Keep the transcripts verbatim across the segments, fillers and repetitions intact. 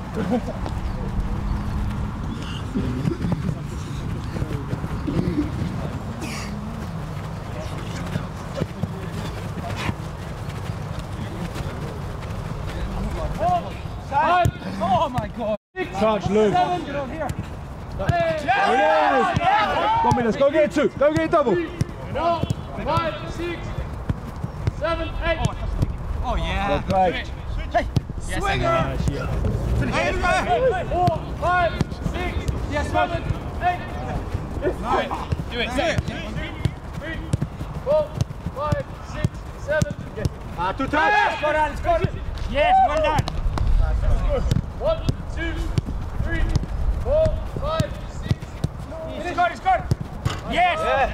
Oh my God! Touch, Luke. There it is. Come on, let's go get it two. Go get it double. Four, five, six, seven, eight. Oh yeah. Great. Hey, swinger. Hey, four, five, six, Yes, seven, eight. Nice. Do it. Do it. Three, four, five, six, seven. Ah, two touch. Score on, score. Yes, well done. One, two, three, four, five, six. He scored, he scored. Yes. Yeah.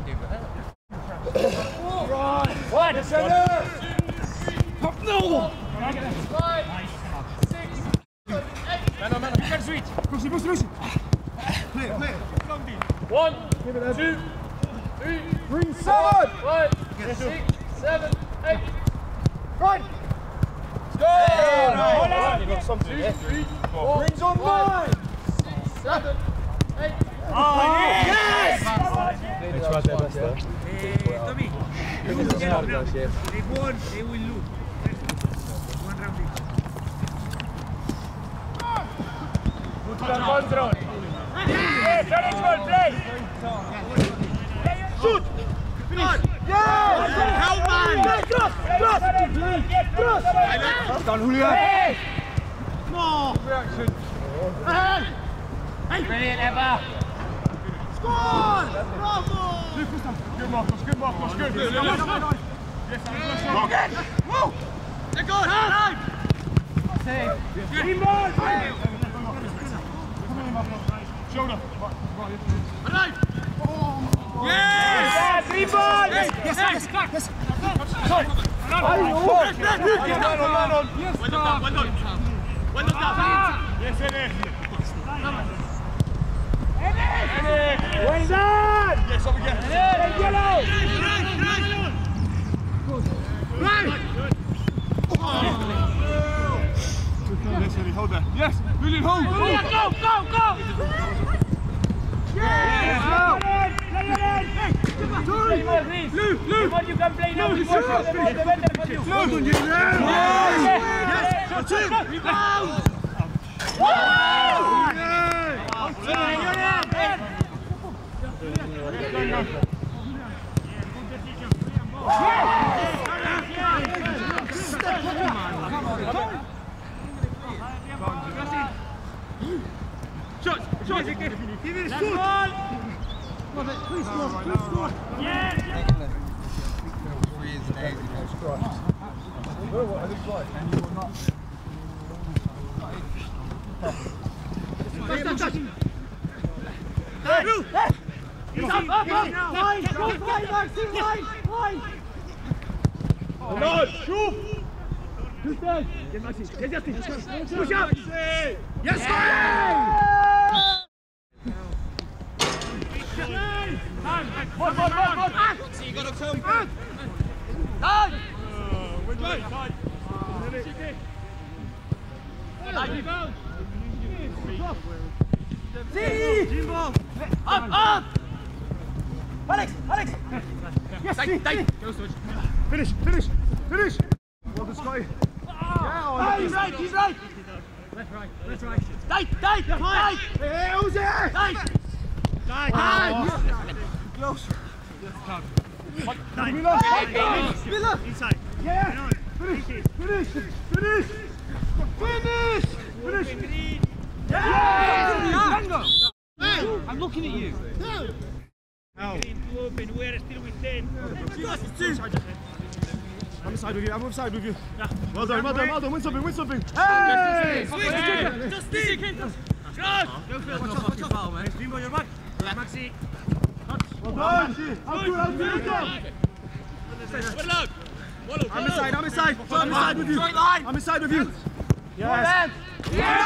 One. Two, three, No. four, five, six, seven, eight. Man, man, you can switch. Push it, push it, push it. Play it, play it. One, two, three, Bring four, seven. five, six, seven, eight. Right. Go. You got something there. Three, four, Rings on five, nine. six, seven, eight. Oh, yes. It's right there, that's there. Tommy, they won, they will lose. One round each. Control. Yes, running goal, play. Shoot. Finish. Yeah. Help, man. Cross, cross, cross. That's done, Julian. No. Reaction. Hey. Brilliant, Eva. Score! Bravo! Good, Marcos, good, Marcos, good. Yes, Yes, go again! Woo! Let go! Time! Save. Team ball! Shoulder. Alive! Yes! Three balls! Yes, yes, yes! Sorry. Man on, man on! Well done, well done. Well done. Yes, it is. Well done! Yes, up again. Hey, yellow! Right! Yes, Eddie, hold there. Yes, Julian, hold. Go, go, go, go! Yes! Play it in! Play more, please. The more you can play now, the more the better for you. Yes! Rebound! Shot, shot. Give it a That's shoot! all. Please score, please score! Yes! He's up, up, up! Line! Go fly, Maxi! Line! Line! Come on, shoot. Who's dead? Yes, Maxi! Yes, Justin! Push up! Yes, sir! One, one, one, one. You gotta come! Time. We're good. See! Up, up! Alex, Alex! Yes, see, see! Finish, finish, finish! Well done, Scotty. Yeah, he's right, he's right! Left, right, left, right. Tight, tight, tight! Hey, who's there? Tight! Tight! Tight! Close! Nine. Miller! Miller! Inside. Yeah! Finish! Finish! Finish! Finish! Finish! Yeah! I'm looking at you. Open, we're still with ten. I'm inside with you, I'm inside with you. Yeah. Well done, well done, well done, win something, win something! Hey! Switch! Just stick! Shot! Don't feel no fucking foul, man. Stream on your back. Maxi. Well done! I'll do it, I'll do it! Well done. I'm inside, I'm inside, I'm inside with you! I'm inside with you! Yes! Yeah!